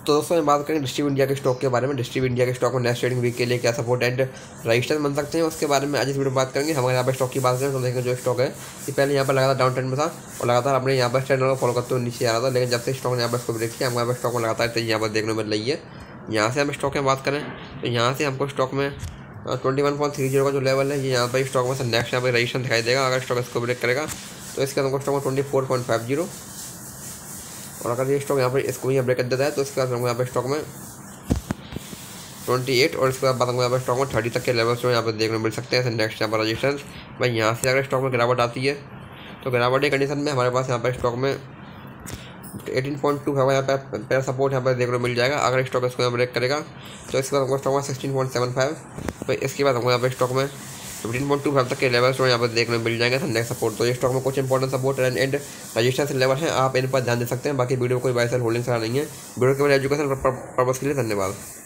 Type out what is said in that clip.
तो दोस्तों मैं बात करें डिस्ट्रीब्यूट इंडिया के स्टॉक के बारे में। डिस्ट्रीब्यूट इंडिया के स्टॉक में नेक्स्ट ट्रेडिंग वीक के लिए क्या सपोर्ट एंड रजिस्टर बन सकते हैं, उसके बारे में आज इस वीडियो में बात करेंगे। हमारे यहाँ पर स्टॉक की बात करें तो देखेंगे जो स्टॉक है ये पहले यहाँ पर लगातार डाउन ट्रेंड में था और लगातार अपने यहाँ पर ट्रेंड को फॉलो करते हुए नीचे आ रहा था, लेकिन जब से स्टॉक ने यहाँ पर इसको ब्रेक किया हमारे स्टॉक में लगातार तेजी यहाँ पर देखने मिल रही है। यहाँ से हम स्टॉक में बात करें तो यहाँ से हमको स्टॉक में 21.30 का जो लेवल है ये यहाँ पर स्टॉक में से नेक्स्ट यहाँ पर रजिस्ट्रेशन दिखाई देगा। अगर स्टॉक इसको ब्रेक करेगा तो इसके बाद हमको स्टॉक में 24.50, और अगर ये स्टॉक यहाँ पर इसको यहाँ ब्रेक कर देता है तो इसके बाद हमको यहाँ पर स्टॉक में 28 और इसके बाद हमको यहाँ पर स्टॉक में 30 तक के लेवल्स जो यहाँ पर देखने मिल सकते हैं। नेक्स्ट यहाँ पर रजिस्टेंस भाई यहाँ से अगर स्टॉक में गिरावट आती है तो गिरावट की कंडीशन में हमारे पास यहाँ पर स्टॉक में 18.25 यहाँ पर सपोर्ट यहाँ पर देखने को मिल जाएगा। अगर स्टॉक इसको यहाँ ब्रेक करेगा तो इसके बाद हमको स्टॉक में 16.75, भाई इसके बाद हमको यहाँ पर स्टॉक में 15.25 तक के लेवल्स जो यहाँ पर देखने को मिल जाएंगे। तो नेक्स्ट सपोर्ट तो ये स्टॉक में कुछ important support and resistance level है, आप इन पर ध्यान दे सकते हैं। बाकी वीडियो कोई बाय सेल होल्डिंग सारा नहीं है। वीडियो केवल एजुकेशन पर्पस के लिए। धन्यवाद।